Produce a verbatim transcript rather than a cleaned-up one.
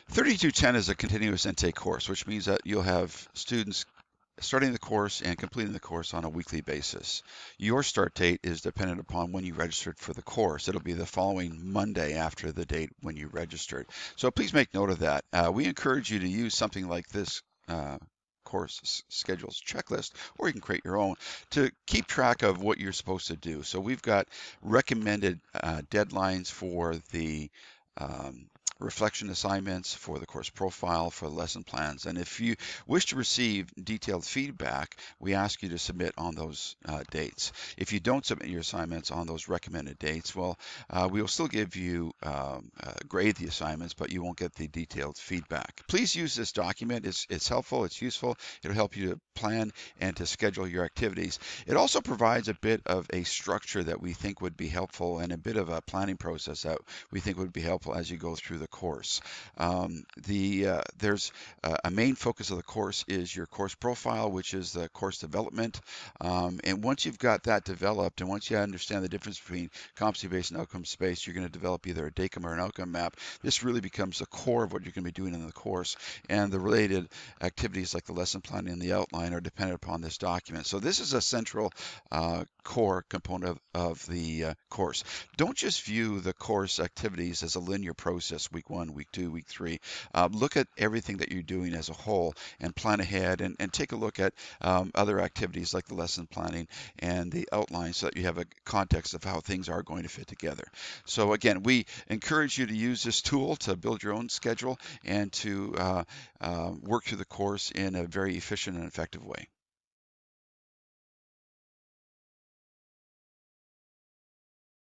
thirty-two ten is a continuous intake course, which means that you'll have students starting the course and completing the course on a weekly basis. Your start date is dependent upon when you registered for the course. It'll be the following Monday after the date when you registered. So please make note of that. Uh, we encourage you to use something like this uh, course schedules checklist, or you can create your own to keep track of what you're supposed to do. So we've got recommended uh, deadlines for the um, reflection assignments, for the course profile, for the lesson plans. And if you wish to receive detailed feedback, we ask you to submit on those uh, dates. If you don't submit your assignments on those recommended dates, well, uh, we will still give you um, uh, grade the assignments, but you won't get the detailed feedback. Please use this document. It's, it's helpful, it's useful. It'll help you to plan and to schedule your activities. It also provides a bit of a structure that we think would be helpful, and a bit of a planning process that we think would be helpful as you go through the course. Um, the uh, there's uh, a main focus of the course is your course profile, which is the course development. Um, and once you've got that developed, and once you understand the difference between competency-based and outcomes-based, you're going to develop either a D A C M or an outcome map. This really becomes the core of what you're going to be doing in the course, and the related activities like the lesson planning and the outline are dependent upon this document. So this is a central uh, core component of, of the uh, course. Don't just view the course activities as a linear process, week one, week two, week three. Uh, look at everything that you're doing as a whole and plan ahead, and, and take a look at um, other activities like the lesson planning and the outline, so that you have a context of how things are going to fit together. So again, we encourage you to use this tool to build your own schedule and to uh, uh, work through the course in a very efficient and effective way.